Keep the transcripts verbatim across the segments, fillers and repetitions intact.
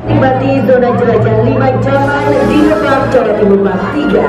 Tiba di zona jelajah lima Jaman di Lebak, Jawa Timur Part tiga.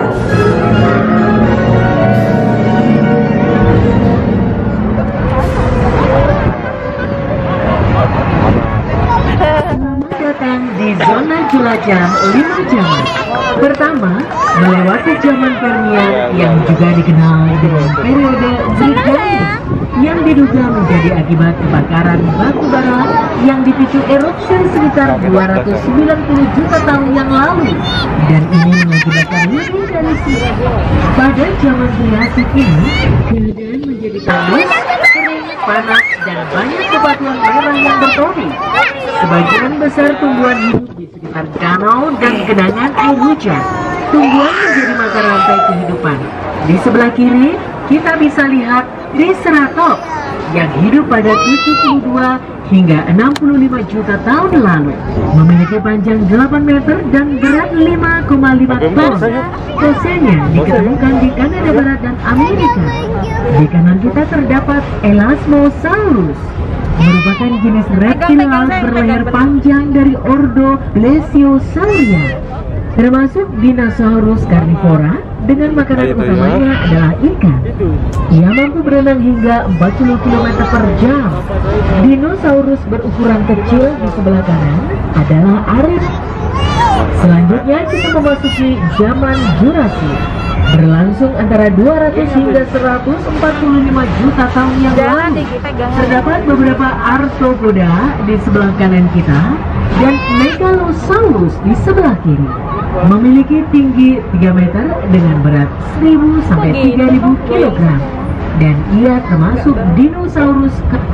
Selamat datang di zona jelajah lima Jaman. Pertama, melewati zaman Permian yang juga dikenal dengan periode Vulkanis yang diduga menjadi akibat kebakaran batu bara yang dipicu erupsi sekitar dua ratus sembilan puluh juta tahun yang lalu, dan ini mengakibatkan lebih dari sini. Pada zaman Triasik ini, keadaan menjadi panas, kering, panas, dan banyak bebatuan merah yang bertopi. Sebagian besar tumbuhan hidup di sekitar danau dan genangan air hujan. Tumbuhan menjadi mata rantai kehidupan. Di sebelah kiri, kita bisa lihat Triceratops yang hidup pada tujuh puluh dua hingga enam puluh lima juta tahun lalu. Memiliki panjang delapan meter dan berat lima koma lima ton. Fosilnya diketemukan di Kanada Barat dan Amerika. Di kanan kita terdapat Elasmosaurus, merupakan jenis reptil laut berlayar panjang dari ordo Plesiosauria, termasuk dinosaurus karnivora dengan makanan utamanya adalah ikan. Ia mampu berenang hingga empat puluh kilometer per jam. Dinosaurus berukuran kecil di sebelah kanan adalah Aris. Selanjutnya kita memasuki zaman Jurassic, berlangsung antara dua ratus hingga seratus empat puluh lima juta tahun yang lalu. Terdapat beberapa arthropoda di sebelah kanan kita dan Megalosaurus di sebelah kiri. Memiliki tinggi tiga meter dengan berat seribu sampai tiga ribu kilogram, dan ia termasuk dinosaurus.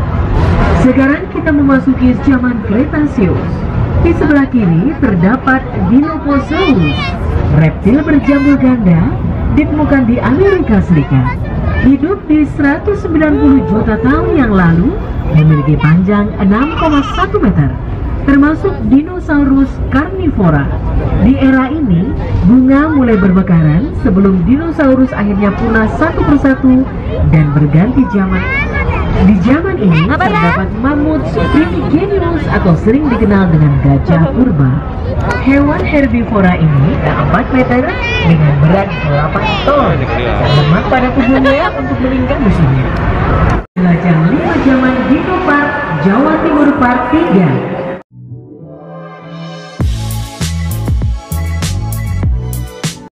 Sekarang kita memasuki zaman Cretaceous. Di sebelah kiri terdapat Dilophosaurus, reptil berjambul ganda, ditemukan di Amerika Serikat. Hidup di seratus sembilan puluh juta tahun yang lalu, memiliki panjang enam koma satu meter, termasuk dinosaurus karnivora. Di era ini, bunga mulai bermekaran sebelum dinosaurus akhirnya punah satu persatu dan berganti zaman. Di zaman ini terdapat mamut primigenius atau sering dikenal dengan gajah purba. Hewan herbivora ini empat meter dengan berat delapan ton. Lemak pada tubuhnya untuk melingkar musuhnya. Jelajah lima Jaman Dino Park Jawa Timur Part tiga.